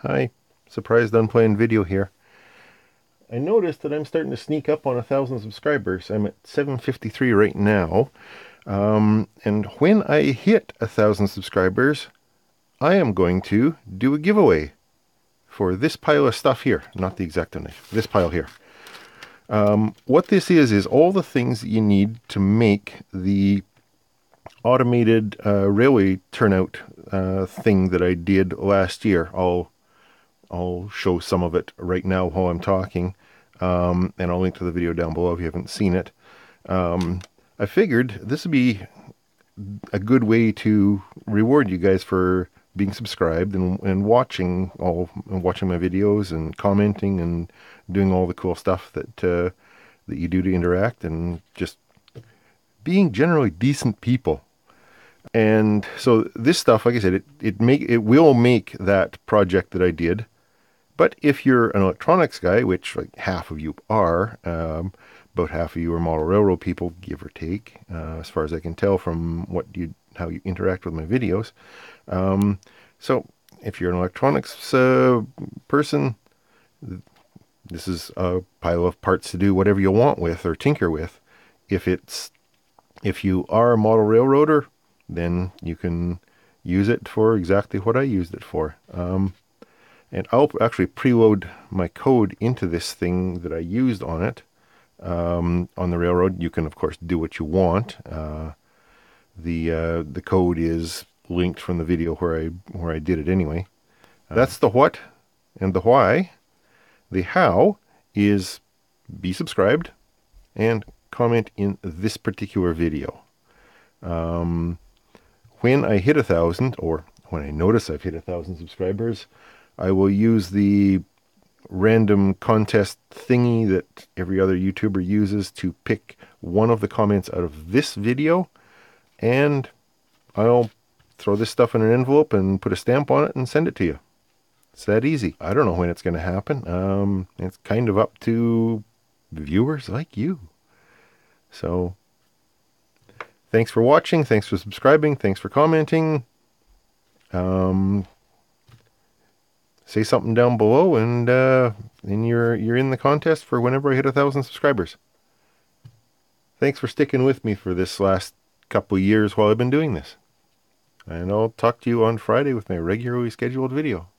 Hi, surprised unplanned video here. I noticed that I'm starting to sneak up on 1,000 subscribers. I'm at 753 right now. And when I hit 1,000 subscribers, I am going to do a giveaway for this pile of stuff here. Not the exact knife, this pile here. What this is all the things that you need to make the automated railway turnout thing that I did last year. I'll show some of it right now while I'm talking, and I'll link to the video down below if you haven't seen it. I figured this would be a good way to reward you guys for being subscribed and watching my videos and commenting and doing all the cool stuff that you do to interact and just being generally decent people. And so this stuff, like I said, it will make that project that I did. But if you're an electronics guy, which like half of you are, about half of you are model railroad people, give or take, as far as I can tell from how you interact with my videos. So if you're an electronics person, this is a pile of parts to do whatever you want with or tinker with. If you are a model railroader, then you can use it for exactly what I used it for. And I'll actually preload my code into this thing that I used on it, on the railroad. You can, of course, do what you want. The code is linked from the video where I did it anyway. That's the what and the why. The how is be subscribed and comment in this particular video. When I hit 1,000, or when I notice I've hit 1,000 subscribers, I will use the random contest thingy that every other YouTuber uses to pick one of the comments out of this video, and I'll throw this stuff in an envelope and put a stamp on it and send it to you. It's that easy. I don't know when it's going to happen. It's kind of up to viewers like you. So, thanks for watching. Thanks for subscribing. Thanks for commenting. Say something down below, and then you're in the contest for whenever I hit 1,000 subscribers. Thanks for sticking with me for this last couple years while I've been doing this. And I'll talk to you on Friday with my regularly scheduled video.